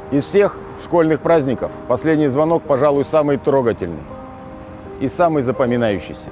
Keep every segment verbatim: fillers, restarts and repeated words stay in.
Из всех школьных праздников последний звонок, пожалуй, самый трогательный и самый запоминающийся.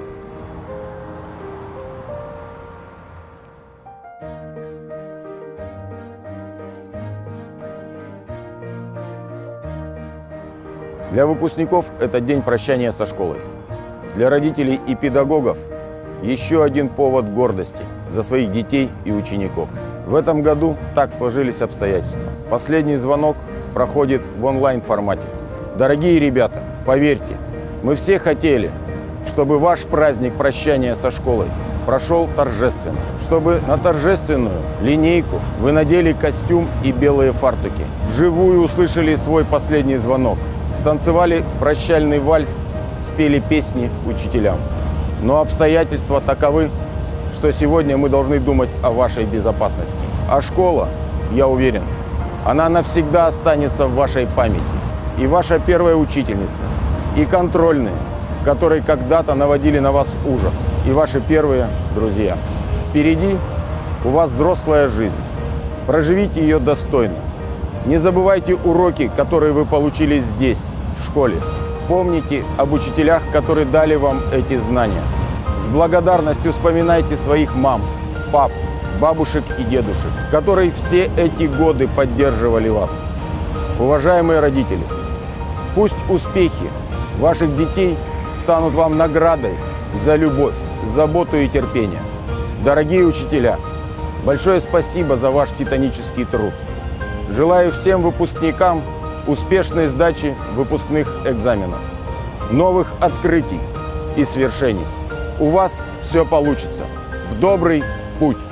Для выпускников это день прощания со школой. Для родителей и педагогов еще один повод гордости за своих детей и учеников. В этом году так сложились обстоятельства. Последний звонок проходит в онлайн-формате. Дорогие ребята, поверьте, мы все хотели, чтобы ваш праздник прощания со школой прошел торжественно, чтобы на торжественную линейку вы надели костюм и белые фартуки, вживую услышали свой последний звонок, станцевали прощальный вальс, спели песни учителям. Но обстоятельства таковы, что сегодня мы должны думать о вашей безопасности. А школа, я уверен, она навсегда останется в вашей памяти. И ваша первая учительница, и контрольные, которые когда-то наводили на вас ужас, и ваши первые друзья. Впереди у вас взрослая жизнь. Проживите ее достойно. Не забывайте уроки, которые вы получили здесь, в школе. Помните об учителях, которые дали вам эти знания. С благодарностью вспоминайте своих мам, пап, бабушек и дедушек, которые все эти годы поддерживали вас. Уважаемые родители, пусть успехи ваших детей станут вам наградой за любовь, заботу и терпение. Дорогие учителя, большое спасибо за ваш титанический труд. Желаю всем выпускникам успешной сдачи выпускных экзаменов, новых открытий и свершений. У вас все получится. В добрый путь!